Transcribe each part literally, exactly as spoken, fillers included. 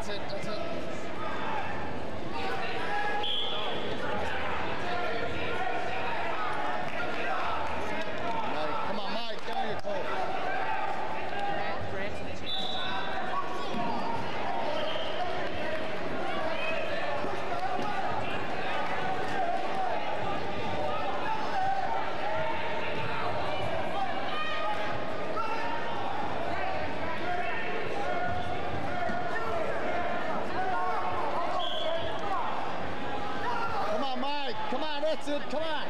it, that's it. Mike, come on, Mike, get on your toes. Come on, that's it, come on.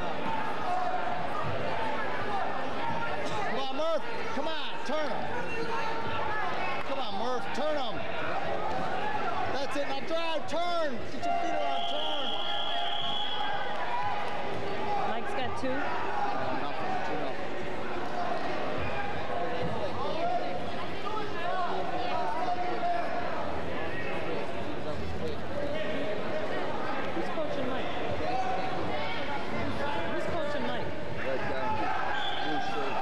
Come on, Murph, come on, turn him. Come on, Murph, turn him. That's it, now drive, turn. Get your feet around, turn. Mike's got two. Uh, nothing, two nothing. Who's coaching Mike? Who's coaching Mike? Right down there. Blue shirt.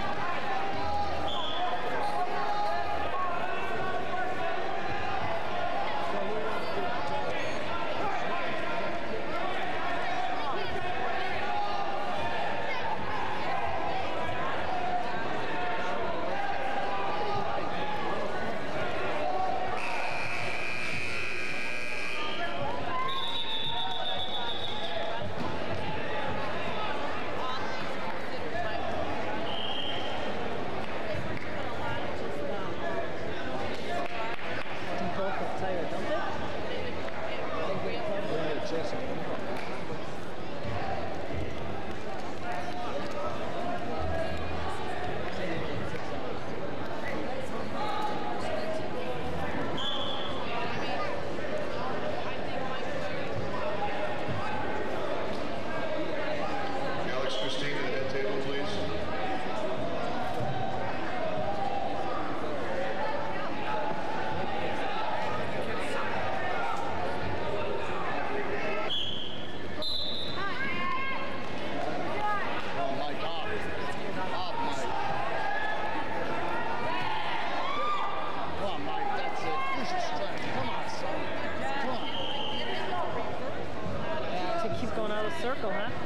Circle, huh?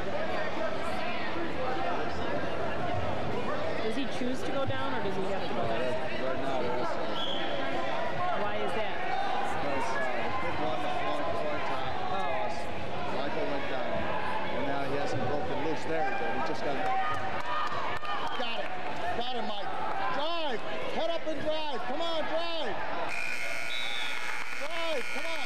Does he choose to go down or does he have to go down? Right now, there is. Why is that? Because uh, the kid won the floor, floor top toss. Michael went down. And now he hasn't broken loose. There he goes. He just got it. Got it. Got it, Mike. Drive. Head up and drive. Come on, drive. Drive. Come on.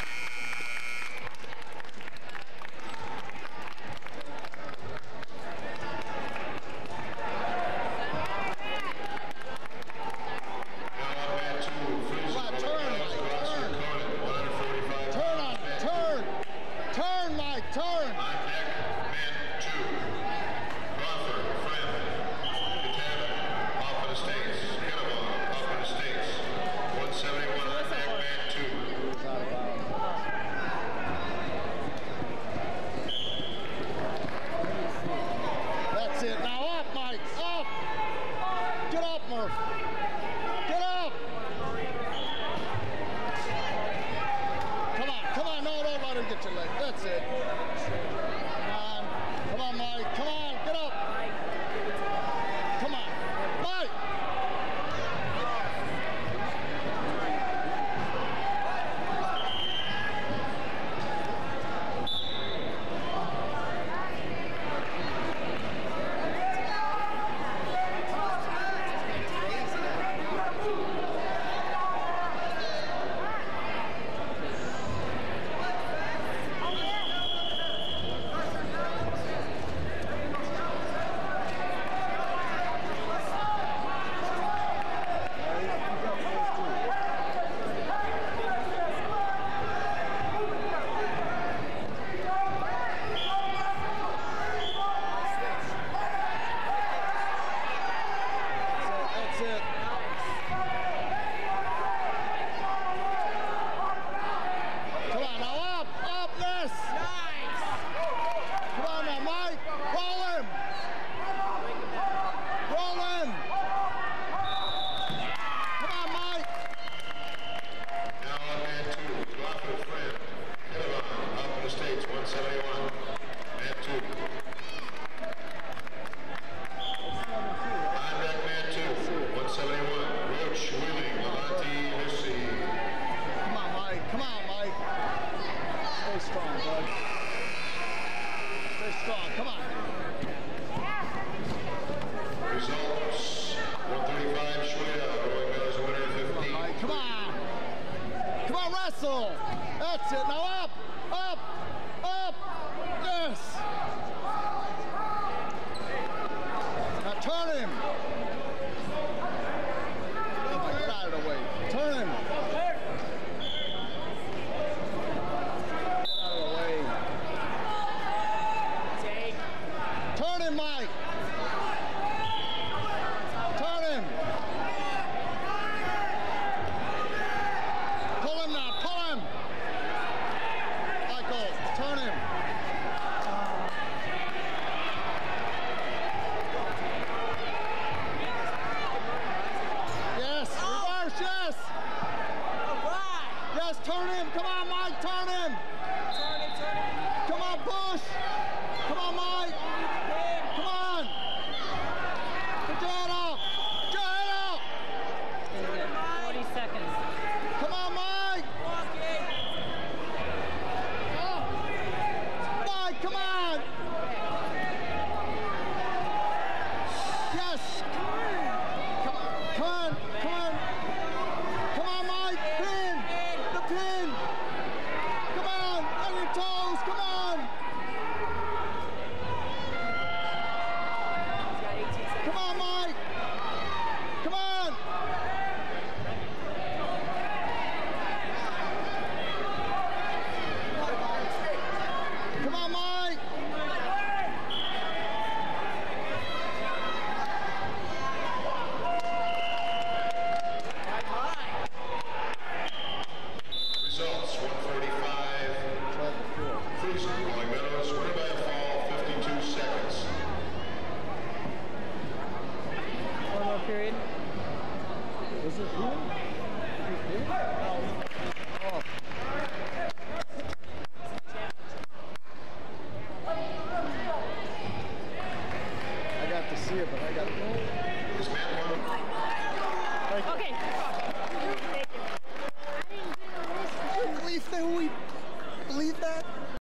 strong. Come on. Results, one thirty-five, Shweta, Rolling Meadows winner, fifteen. Mike, come on. Come on, wrestle. That's it. Now up, up, up. Yes. Now turn him. Come on, get out of the way. Turn him. Get out of the way. Take. Turn him, Mike. Turn him. Pull him now. Pull him. Michael, turn him. Yes. Reverse. Yes. Yes. Turn him. Come on, Mike. Turn him. Come on, push. Come on, Mike. Come on. Put your head up. Put your head up. forty seconds. Come on, Mike. Oh. Mike, come on. Yes. Come on. Come on. Come on. Come on, Mike. Pin. The pin. Come on. On your toes. Come on. Come on, Mike. Come on. Come on, Mike. Results, one forty-five, Cruiser, Rolling Meadows winner by a fall, fifty-two seconds. One more period. Is it who? Oh. I got to see it, but I got to go. Is Matt one? Okay.